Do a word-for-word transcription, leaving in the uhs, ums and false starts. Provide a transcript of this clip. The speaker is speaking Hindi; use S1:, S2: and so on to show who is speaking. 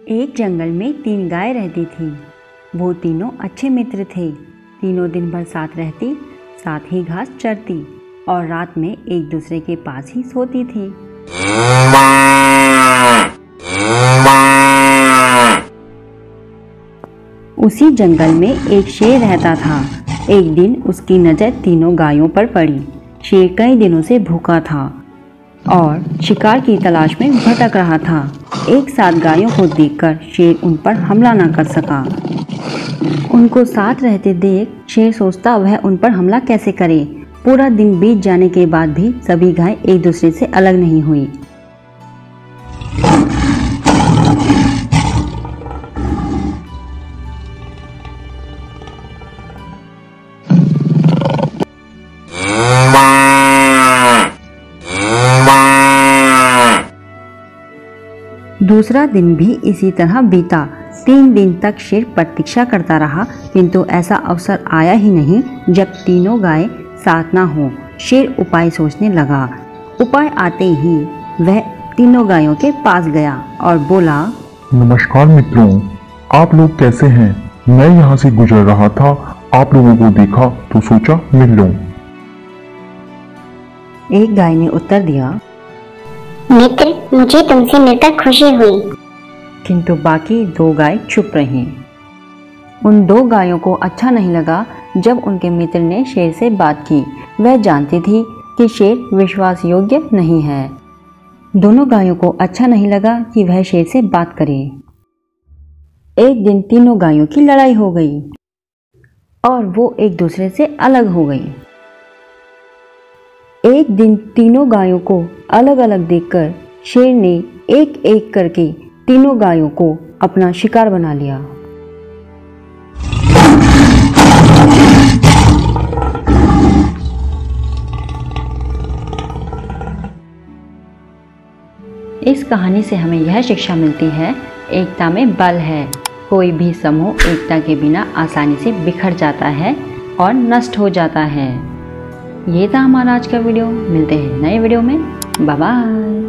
S1: एक जंगल में तीन गाय रहती थी। वो तीनों अच्छे मित्र थे। तीनों दिन भर साथ रहती, साथ ही घास चरती और रात में एक दूसरे के पास ही सोती थी। उसी जंगल में एक शेर रहता था। एक दिन उसकी नज़र तीनों गायों पर पड़ी। शेर कई दिनों से भूखा था और शिकार की तलाश में भटक रहा था। एक साथ गायों को देखकर शेर उन पर हमला न कर सका। उनको साथ रहते देख शेर सोचता वह उन पर हमला कैसे करे। पूरा दिन बीत जाने के बाद भी सभी गायें एक दूसरे से अलग नहीं हुई। दूसरा दिन भी इसी तरह बीता। तीन दिन तक शेर प्रतीक्षा करता रहा, किंतु ऐसा अवसर आया ही नहीं जब तीनों गायें साथ ना हो। शेर उपाय सोचने लगा। उपाय आते ही वह तीनों गायों के पास गया और बोला,
S2: नमस्कार मित्रों, आप लोग कैसे हैं? मैं यहाँ से गुजर रहा था, आप लोगों को देखा तो सोचा मिल लूं।
S1: एक गाय ने उत्तर दिया,
S3: मित्र, मुझे तुमसे मिलकर खुशी हुई।
S1: किंतु बाकी दो गाय चुप रहीं। उन दो गायों को अच्छा नहीं लगा जब उनके मित्र ने शेर से बात की। वह जानती थी कि शेर विश्वास योग्य नहीं है। दोनों गायों को अच्छा नहीं लगा कि वह शेर से बात करे। एक दिन तीनों गायों की लड़ाई हो गई और वो एक दूसरे से अलग हो गई। एक दिन तीनों गायों को अलग अलग देखकर शेर ने एक एक करके तीनों गायों को अपना शिकार बना लिया। इस कहानी से हमें यह शिक्षा मिलती है, एकता में बल है। कोई भी समूह एकता के बिना आसानी से बिखर जाता है और नष्ट हो जाता है। ये था हमारा आज का वीडियो। मिलते हैं नए वीडियो में। Bye bye.